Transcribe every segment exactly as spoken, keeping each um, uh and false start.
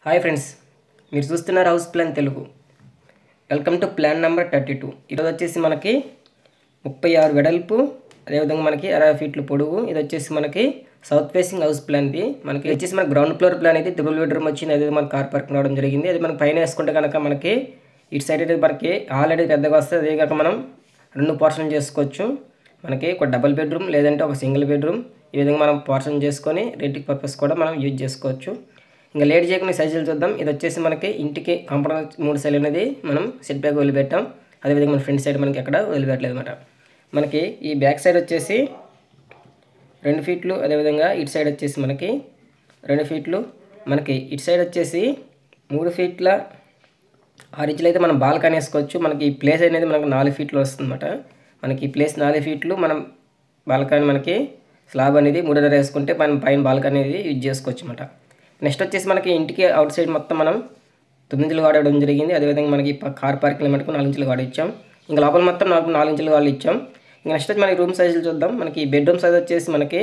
Hi friends, మీరు చూస్తున్నారు house plan Telugu. Welcome to plan number thirty two. ఈరోజు వచ్చేసి మనకి ముప్పై ఆరు వెడల్పు, అదేవిధంగా మనకి అరవై ఫీట్లు పొడుగు. ఇది వచ్చేసి మనకి సౌత్ ఫేసింగ్ హౌస్ ప్లాన్ది. మనకి వచ్చేసి మన గ్రౌండ్ ఫ్లోర్ ప్లాన్ అయితే త్రిబుల్ బెడ్రూమ్ వచ్చింది. అదే మన కార్ పార్కింగ్ రావడం జరిగింది. అది మనం పైన వేసుకుంటే కనుక మనకి ఇటు సైడ్ అయితే మనకి ఆల్రెడీ పెద్దగా వస్తుంది. అదే కాక మనం రెండు పోర్షన్ చేసుకోవచ్చు. మనకి ఒక డబుల్ బెడ్రూమ్ లేదంటే ఒక సింగిల్ బెడ్రూమ్, ఈ విధంగా మనం పోర్షన్ చేసుకొని రెంటింగ్ పర్పస్ కూడా మనం యూజ్ చేసుకోవచ్చు. ఇంకా లేట్ చేయకుండా సైజులు చూద్దాం. ఇది వచ్చేసి మనకి ఇంటికి కాంపౌండ్ మూడు సైడ్ అనేది మనం సెట్ బ్యాక్ వదిలిపెట్టాం. అదేవిధంగా మన ఫ్రంట్ సైడ్ మనకి ఎక్కడ వదిలిపెట్టలేదు అనమాట. మనకి ఈ బ్యాక్ సైడ్ వచ్చేసి రెండు ఫీట్లు, అదేవిధంగా ఇటు సైడ్ వచ్చేసి మనకి రెండు ఫీట్లు, మనకి ఇటు సైడ్ వచ్చేసి మూడు ఫీట్ల ఆరు ఇంచులు అయితే మనం బాల్కనీ వేసుకోవచ్చు. మనకి ఈ ప్లేస్ అనేది మనకు నాలుగు ఫీట్లు వస్తుంది అనమాట. మనకి ఈ ప్లేస్ నాలుగు ఫీట్లు, మనం బాల్కనీ మనకి స్లాబ్ అనేది మూడున్నర వేసుకుంటే మనం పైన బాల్కనీ అనేది యూజ్ చేసుకోవచ్చు అనమాట. నెక్స్ట్ వచ్చేసి మనకి ఇంటికి అవుట్ సైడ్ మొత్తం మనం తొమ్మిది ఇంచులు వాడడం జరిగింది. అదేవిధంగా మనకి కార్ పార్కింగ్ మటుకు నాలుగు ఇంచులు వాడి ఇచ్చాం. ఇంకా లోపల మొత్తం నాకు నాలుగు ఇంచులు వాళ్ళు ఇచ్చాం. ఇంకా నెక్స్ట్ వచ్చి మనకి రూమ్ సైజులు చూద్దాం. మనకి బెడ్రూమ్ సైజ్ వచ్చేసి మనకి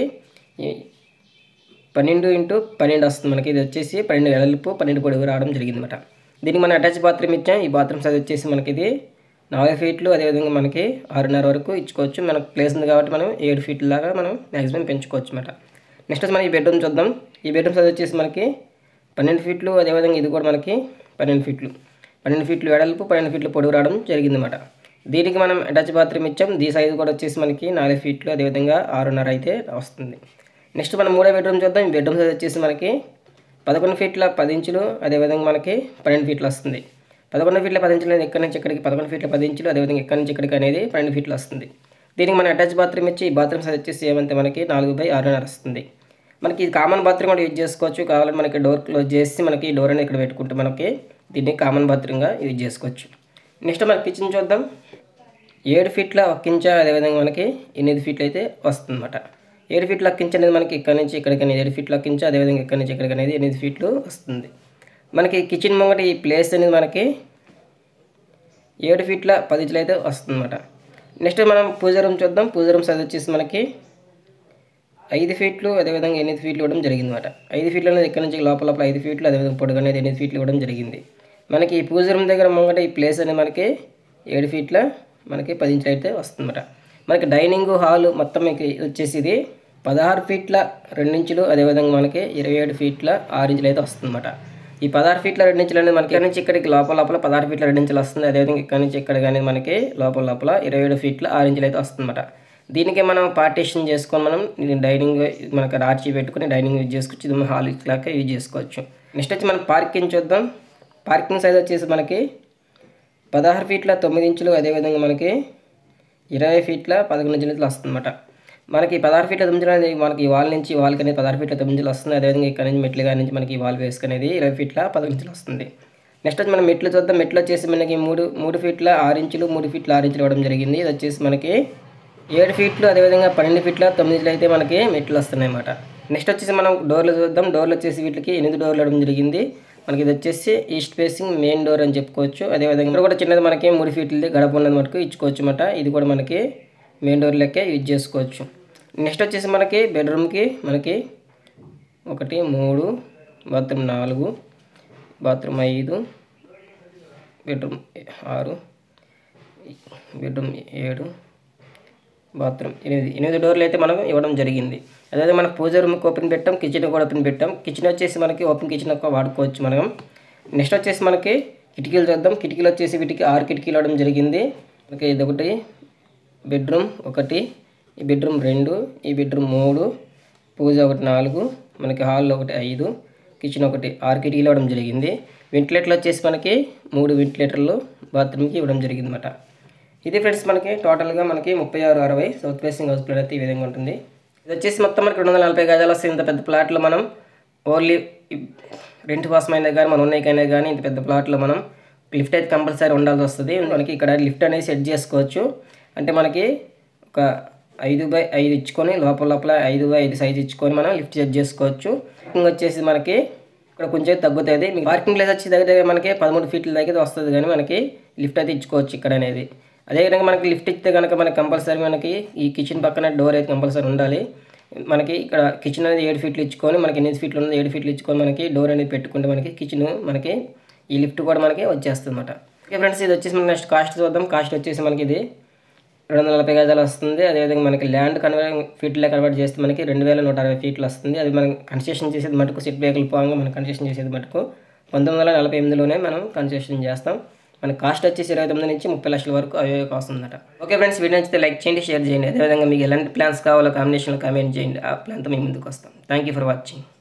పన్నెండు ఇంటూ పన్నెండు వస్తుంది. మనకి ఇది వచ్చేసి పన్నెండు వెడల్పు పన్నెండు పొడుగు రావడం జరిగింది అనమాట. దీనికి మనం అటాచ్ బాత్రూమ్ ఇచ్చాం. ఈ బాత్రూమ్ సైజ్ వచ్చేసి మనకి ఇది నాలుగు ఫీట్లు, అదేవిధంగా మనకి ఆరున్నర వరకు ఇచ్చుకోవచ్చు. మనకు ప్లేస్ ఉంది కాబట్టి మనం ఏడు ఫీట్ల దాకా మనం మ్యాక్సిమం పెంచుకోవచ్చు అనమాట. నెక్స్ట్ వచ్చి మనం ఈ బెడ్రూమ్ చూద్దాం. ఈ బెడ్రూమ్ సైజ్ వచ్చేసి మనకి పన్నెండు ఫీట్లు, అదేవిధంగా ఇది కూడా మనకి పన్నెండు ఫీట్లు పన్నెండు ఫీట్లు వెడల్పు పన్నెండు ఫీట్లు పొడుగు రావడం జరిగిందన్నమాట. దీనికి మనం అటాచ్ బాత్రూమ్ ఇచ్చాం. దీ సైజు కూడా వచ్చేసి మనకి నాలుగు ఫీట్లు, అదేవిధంగా ఆరున్నర అయితే వస్తుంది. నెక్స్ట్ మనం మూడో బెడ్రూమ్ చూద్దాం. ఈ బెడ్రూమ్ సైజ్ వచ్చేసి మనకి పదకొండు ఫీట్ల పది ఇంచులు, అదేవిధంగా మనకి పన్నెండు ఫీట్లు వస్తుంది. పదకొండు ఫీట్ల పది ఇంచులు అనేది ఇక్కడ నుంచి ఇక్కడికి పదకొండు ఫీట్ల పది ఇంచులు, అదేవిధంగా ఇక్కడ నుంచి ఇక్కడికి అనేది పన్నెండు ఫీట్లు వస్తుంది. దీనికి మనం అటాచ్ బాత్రూమ్ ఇచ్చి ఈ బాత్రూమ్ సైజ్ వచ్చేసి ఏమంటే మనకి నాలుగు బై ఆరున్నర వస్తుంది. మనకి ఇది కామన్ బాత్రూమ్ కూడా యూజ్ చేసుకోవచ్చు. కావాలంటే మనకి డోర్ క్లోజ్ చేసి మనకి డోర్ అనేది ఇక్కడ పెట్టుకుంటే మనకి దీన్ని కామన్ బాత్రూమ్గా యూజ్ చేసుకోవచ్చు. నెక్స్ట్ మన కిచెన్ చూద్దాం. ఏడు ఫీట్ల ఒక ఇంచ, అదేవిధంగా మనకి ఎనిమిది ఫీట్లు అయితే వస్తుంది అనమాట. ఏడు ఫీట్ల ఒక ఇంచ్ అనేది మనకి ఇక్కడ నుంచి ఇక్కడికి అనేది ఏడు ఫీట్ల ఒక ఇంచ, అదేవిధంగా ఇక్కడ నుంచి ఇక్కడికి అనేది ఎనిమిది ఫీట్లు వస్తుంది. మనకి కిచెన్ ముంగట ఈ ప్లేస్ అనేది మనకి ఏడు ఫీట్ల పది ఇంచులు అయితే వస్తుంది అనమాట. నెక్స్ట్ మనం పూజ రూమ్ చూద్దాం. పూజ రూమ్ సైజ్ వచ్చేసి మనకి ఐదు ఫీట్లు, అదేవిధంగా ఎనిమిది ఫీట్లు ఇవ్వడం జరిగింది అనమాట. ఐదు ఫీట్లు అనేది ఇక్కడ నుంచి లోపల లోపల ఐదు ఫీట్లు, అదేవిధంగా పొడుగు అనేది ఎనిమిది ఫీట్లు ఇవ్వడం జరిగింది. మనకి ఈ పూజ రూమ్ దగ్గర ముంగట ఈ ప్లేస్ అనేది మనకి ఏడు ఫీట్ల మనకి పది ఇంచులు అయితే వస్తుందన్నమాట. మనకి డైనింగ్ హాల్ మొత్తం మీకు వచ్చేసి ఇది పదహారు ఫీట్ల రెండు ఇంచులు, అదేవిధంగా మనకి ఇరవై ఏడు ఫీట్ల ఆరు ఇంచులు అయితే వస్తుందన్నమాట. ఈ పదహారు ఫీట్ల రెండు ఇంచులు అనేది మనకి ఇక్కడ నుంచి ఇక్కడికి లోపల లోపల పదహారు ఫీట్ల రెండు ఇంచులు వస్తుంది. అదేవిధంగా ఇక్కడ నుంచి ఇక్కడ కానీ మనకి లోపల లోపల ఇరవై ఏడు ఫీట్ల ఆరు ఇంచులు అయితే వస్తుందన్నమాట. దీనికి మనం పార్టీషన్ చేసుకొని మనం డైనింగ్ మనకి రాచి పెట్టుకుని డైనింగ్ యూజ్ చేసుకోవచ్చు. ఇది హాల్ లాగా యూజ్ చేసుకోవచ్చు. నెక్స్ట్ వచ్చి మనం పార్కింగ్ చూద్దాం. పార్కింగ్ సైజ్ వచ్చేసి మనకి పదహారు ఫీట్ల తొమ్మిది ఇంచులు, అదేవిధంగా మనకి ఇరవై ఫీట్ల పదకొండు ఇంచులు వస్తుందన్నమాట. మనకి పదహారు ఫీట్ల తొమ్మిది అనేది మనకి వాల్ నుంచి వాల్కి అనేది పదహారు ఫీట్ల తొమ్మిది ఇంచులు వస్తుంది. అదేవిధంగా ఇక్కడ నుంచి మెట్లుగా నుంచి మనకి వాల్ వేసుకునేది ఇరవై ఫీట్ల పదకొండు ఇంచులు వస్తుంది. నెక్స్ట్ వచ్చి మనం మెట్లు చూద్దాం. మెట్లు వచ్చేసి మనకి మూడు మూడు ఫీట్ల ఆరు ఇంచులు మూడు ఫీట్ల ఆరు ఇంచులు ఇవ్వడం జరిగింది. ఇది వచ్చేసి మనకి ఏడు ఫీట్లు, అదేవిధంగా పన్నెండు ఫీట్ల తొమ్మిది ఇంచులు అయితే మనకి మెట్లు వస్తున్నాయి అన్నమాట. నెక్స్ట్ వచ్చేసి మనం డోర్లు చూద్దాం. డోర్లు వచ్చేసి వీటికి ఎనిమిది డోర్లు ఇవ్వడం జరిగింది. మనకి ఇది వచ్చేసి ఈస్ట్ ఫేసింగ్ మెయిన్ డోర్ అని చెప్పుకోవచ్చు. అదేవిధంగా ఇక్కడ కూడా చిన్నది మనకి మూడు ఫీట్లది గడప ఉన్నది మటుకు ఇచ్చుకోవచ్చు అన్నమాట. ఇది కూడా మనకి మెయిన్ డోర్ లెక్కే యూజ్ చేసుకోవచ్చు. నెక్స్ట్ వచ్చేసి మనకి బెడ్రూమ్కి మనకి ఒకటి మూడు, బాత్రూమ్ నాలుగు, బాత్రూమ్ ఐదు, బెడ్రూమ్ ఆరు, బెడ్రూమ్ ఏడు, బాత్రూమ్ ఎనిమిది ఎనిమిది డోర్లు అయితే మనం ఇవ్వడం జరిగింది. అదే మనం పూజ రూమ్కి ఓపెన్ పెట్టాం, కిచెన్ కూడా ఓపెన్ పెట్టాం. కిచెన్ వచ్చేసి మనకి ఓపెన్ కిచెన్ ఒక వాడుకోవచ్చు మనం. నెక్స్ట్ వచ్చేసి మనకి కిటికీలు చూద్దాం. కిటికీలు వచ్చేసి వీటికి ఆరు కిటికీలు ఇవ్వడం జరిగింది. మనకి ఇది ఒకటి బెడ్రూమ్ ఒకటి, ఈ బెడ్రూమ్ రెండు, ఈ బెడ్రూమ్ మూడు, పూజ ఒకటి నాలుగు, మనకి హాల్లో ఒకటి ఐదు, కిచెన్ ఒకటి ఆరు కిటికీలు ఇవ్వడం జరిగింది. వెంటిలేటర్లు వచ్చేసి మనకి మూడు వెంటిలేటర్లు బాత్రూమ్కి ఇవ్వడం జరిగింది అనమాట. ఇది ఫ్రెండ్స్ మనకి టోటల్గా మనకి ముప్పై ఆరు అరవై సౌత్ ఫేసింగ్ హౌస్ ప్లాట్ అయితే ఈ విధంగా ఉంటుంది. ఇది వచ్చేసి మొత్తం మనకి రెండు వందల నలభై గజాలు వస్తుంది. ఇంత పెద్ద ప్లాట్లో మనం ఓన్లీ రెంట్ కోసం అయినా కానీ మనం ఉన్నాయికైనా కానీ ఇంత పెద్ద ప్లాట్లో మనం లిఫ్ట్ అయితే కంపల్సరీ ఉండాల్సి వస్తుంది. మనకి ఇక్కడ లిఫ్ట్ అనేది సెట్ చేసుకోవచ్చు. అంటే మనకి ఒక ఐదు బై ఐదు ఇచ్చుకొని లోపల లోపల ఐదు బై ఐదు సైజు ఇచ్చుకొని మనం లిఫ్ట్ సెట్ చేసుకోవచ్చు. పార్కింగ్ వచ్చేసి మనకి ఇక్కడ కొంచెం తగ్గుతుంది. పార్కింగ్ ప్లేస్ వచ్చి దగ్గర మనకి పదమూడు ఫీట్ల దగ్గర వస్తుంది, కానీ మనకి లిఫ్ట్ అయితే ఇచ్చుకోవచ్చు ఇక్కడ అనేది. అదేవిధంగా మనకి లిఫ్ట్ ఇస్తే కనుక మనకి కంపల్సరీ మనకి ఈ కిచెన్ పక్కన డోర్ అయితే కంపల్సరీ ఉండాలి. మనకి ఇక్కడ కిచెన్ అనేది ఏడు ఫీట్లు ఇచ్చుకొని మనకి ఎనిమిది ఫీట్లు ఉన్నది ఏడు ఫీట్లు ఇచ్చుకొని మనకి డోర్ అనేది పెట్టుకుంటే మనకి కిచెన్ మనకి ఈ లిఫ్ట్ కూడా మనకి వచ్చేస్తుంది అన్నమాట. ఓకే ఫ్రెండ్స్, ఇది వచ్చేసి మనకి నెక్స్ట్ కాస్ట్ చూద్దాం. కాస్ట్ వచ్చేసి మనకి ఇది రెండు వందల నలభై గజాలు వస్తుంది. అదేవిధంగా మనకి ల్యాండ్ కన్వర్ట్ ఫీట్లో కన్వర్ట్ చేస్తే మనకి రెండు వేల నూట అరవై ఫీట్లు వస్తుంది. అది మనం కన్స్ట్రక్షన్ చేసేది మటుకు సెట్ బ్యాకుల పోగా మనం కన్స్ట్రక్షన్ చేసేది మటుకు పంతొమ్మిది వందల నలభై ఎనిమిదిలోనే మనం కన్స్ట్రక్షన్ చేస్తాం. మన కాస్ట్ వచ్చేసి ఇరవై తొమ్మిది నుంచి ముప్పై లక్షల వరకు అవే కాస్ట్ ఉందన్నమాట. ఓకే ఫ్రెండ్స్, వీడియో నచ్చితే లైక్ చేయండి, షేర్ చేయండి. అదేవిధంగా మీకు ఎలాంటి ప్లాన్స్ కావాలో కాంబినేషన్లో కామెంట్ చేయండి. ఆ ప్లాన్తో మేము ముందుకు వస్తాం. Thank you for watching.